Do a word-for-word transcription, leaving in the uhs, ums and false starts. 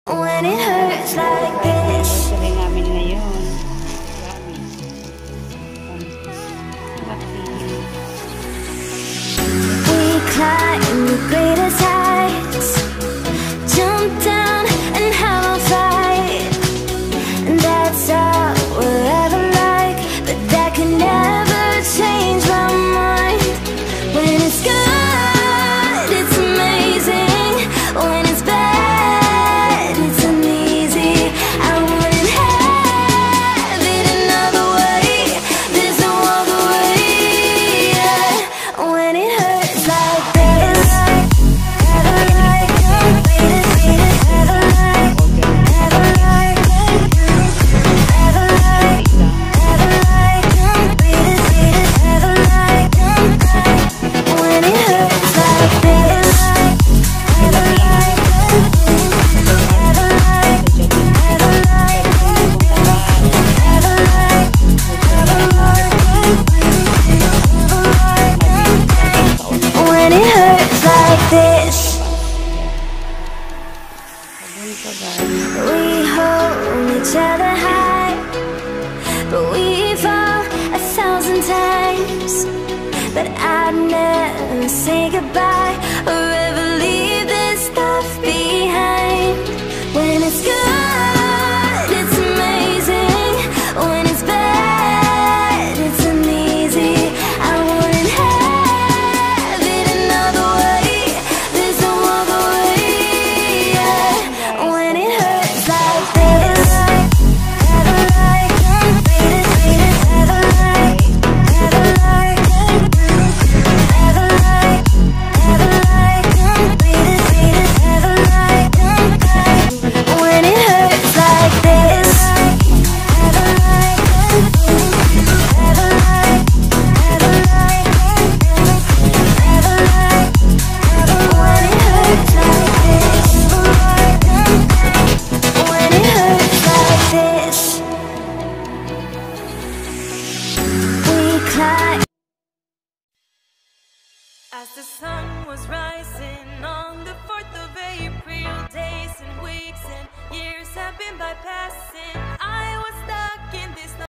When it hurts like this. Anniversary namin ngayon. We climb the greatest heights, jump down and have a fight. And that's all we'll ever like, but that can never change my mind. When it's good, it's amazing. When it's bad, it's uneasy. I wouldn't have it another way. There's no other way. Yeah. When it hurts like this, never like, never like, never like, never like, never like, never like, never like. When it hurts like this, never like, never like, never like, never like, never like. When it hurts like this, we hold each other high, but we fall a thousand times. But I'd never say goodbye or ever leave this stuff behind. When it's good, it's amazing. When it's bad, it's uneasy. I wouldn't have it another way. There's no other way. Yeah. When it hurts like this, never like, never like, never like, never like, never like, never like. When it hurts like this, never like, never like, never like, never like. When it hurts like this, when it hurts like this, we climb. As the sun was rising on the fourth of April, days and weeks and years have been bypassing.